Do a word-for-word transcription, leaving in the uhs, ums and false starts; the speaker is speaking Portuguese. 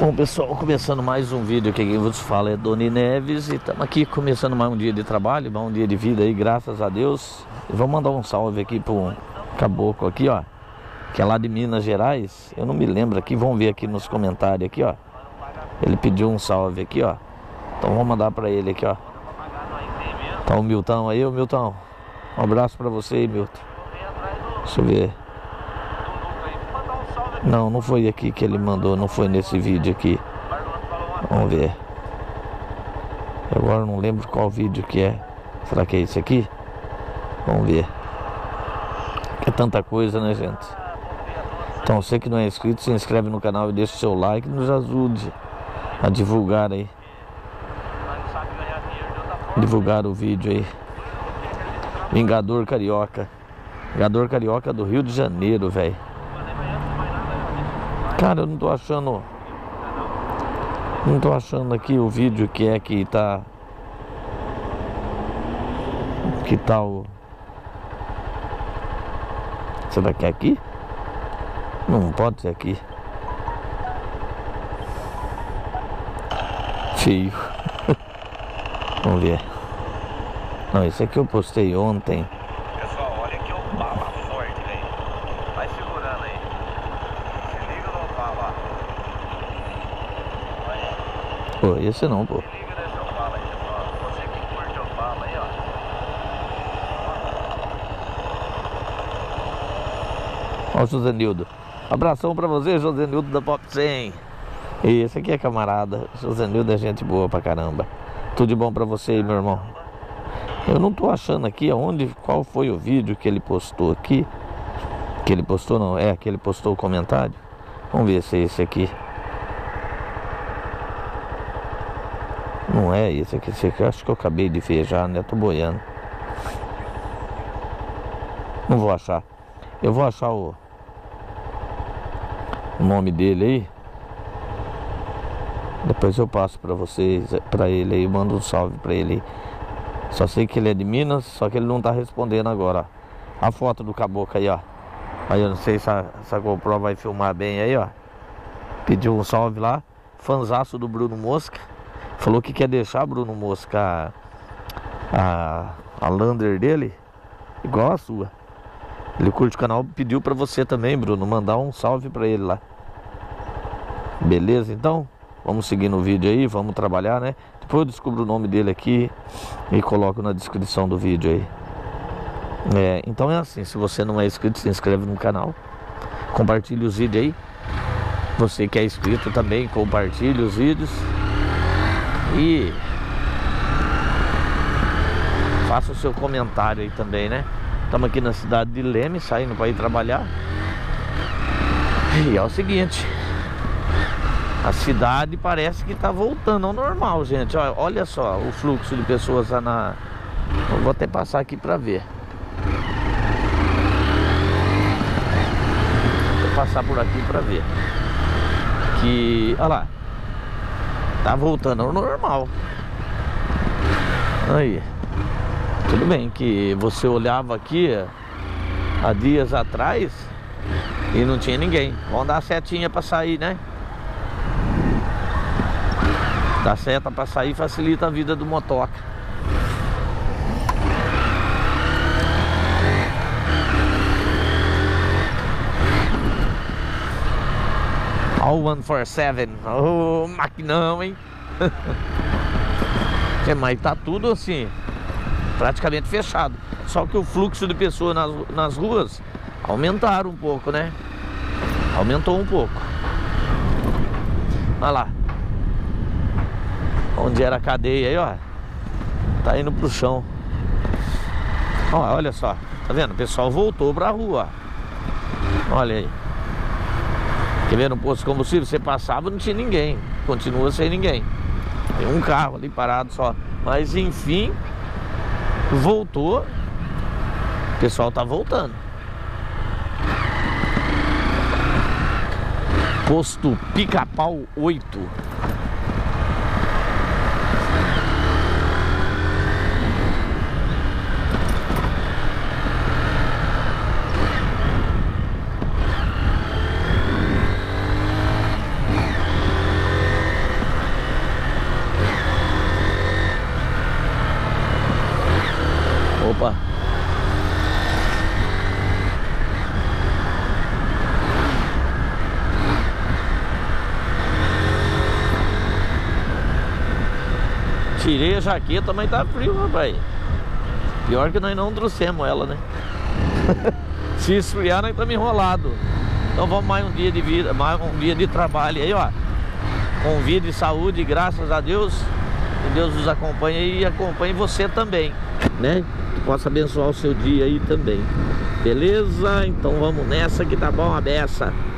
Bom, pessoal, começando mais um vídeo aqui, quem vos fala é Doni Neves e estamos aqui começando mais um dia de trabalho, mais um dia de vida aí, graças a Deus. E vamos mandar um salve aqui para um caboclo aqui, ó, que é lá de Minas Gerais. Eu não me lembro aqui, vamos ver aqui nos comentários aqui, ó. Ele pediu um salve aqui, ó. Então vamos mandar para ele aqui, ó. Tá o Milton aí, ô Milton. Um abraço para você aí, Milton. Deixa eu ver. Não, não foi aqui que ele mandou, não foi nesse vídeo aqui. Vamos ver. Agora não lembro qual vídeo que é. Será que é esse aqui? Vamos ver. É tanta coisa, né, gente? Então, você que não é inscrito, se inscreve no canal e deixa o seu like, nos ajude a divulgar aí. Divulgar o vídeo aí. Vingador Carioca. Vingador Carioca do Rio de Janeiro, velho. Cara, eu não tô achando. Não tô achando aqui o vídeo que é que tá. Que tá o. Será que é aqui? Não pode ser aqui. Feio. Vamos ver. Não, esse aqui eu postei ontem. Pessoal, olha aqui o bala forte, velho. Vai segurando aí. Se liga no bala. Olha. Pô, esse não, pô. Se liga nesse bala aí, pessoal. Você que curte o bala aí, ó. Ó o Josenildo. Abração pra você, Josenildo da Pop cem. E esse aqui é camarada. Josenildo é gente boa pra caramba. Tudo de bom pra você aí, meu irmão. Eu não tô achando aqui aonde, qual foi o vídeo que ele postou aqui. Que ele postou, não, é, que ele postou o comentário. Vamos ver se é esse aqui. Não é esse aqui, esse aqui acho que eu acabei de ver já, né? Tô boiando. Não vou achar. Eu vou achar o, o nome dele aí. Depois eu passo pra vocês, pra ele aí, mando um salve pra ele aí. Só sei que ele é de Minas, só que ele não tá respondendo agora, ó. A foto do caboclo aí, ó. Aí eu não sei se a, se a GoPro vai filmar bem aí, ó. Pediu um salve lá. Fanzaço do Bruno Mosca. Falou que quer deixar Bruno Mosca a, a, a Lander dele igual a sua. Ele curte o canal, pediu pra você também, Bruno, mandar um salve pra ele lá. Beleza, então? Vamos seguir no vídeo aí, vamos trabalhar, né? Depois eu descubro o nome dele aqui e coloco na descrição do vídeo aí. É, então é assim, se você não é inscrito, se inscreve no canal. Compartilhe os vídeos aí. Você que é inscrito também, compartilhe os vídeos. E faça o seu comentário aí também, né? Estamos aqui na cidade de Leme, saindo para ir trabalhar. E é o seguinte, a cidade parece que tá voltando ao normal, gente. Olha, olha só o fluxo de pessoas lá na... Eu vou até passar aqui pra ver. Vou passar por aqui pra ver. Que... Olha lá. Tá voltando ao normal. Aí. Tudo bem que você olhava aqui há dias atrás e não tinha ninguém. Vamos dar a setinha pra sair, né? Dá seta pra sair, facilita a vida do motoca. All one four seven. Ô, oh, maquinão, hein? É, mas tá tudo assim, praticamente fechado. Só que o fluxo de pessoas nas, nas ruas aumentaram um pouco, né? Aumentou um pouco. Olha lá. Onde era a cadeia aí, ó. Tá indo pro chão. Ó, olha só. Tá vendo? O pessoal voltou pra rua. Olha aí. Quer ver no posto de combustível? Você passava, não tinha ninguém. Continua sem ninguém. Tem um carro ali parado só. Mas enfim, voltou. O pessoal tá voltando. Posto Pica-Pau oito. Tirei a jaqueta, mas tá frio, rapaz. Pior que nós não trouxemos ela, né? Se esfriar, nós estamos enrolados. Então vamos mais um dia de vida, mais um dia de trabalho aí, ó. Com vida e saúde, graças a Deus. Que Deus nos acompanhe e acompanhe você também, né? Que possa abençoar o seu dia aí também. Beleza? Então vamos nessa que tá bom a beça.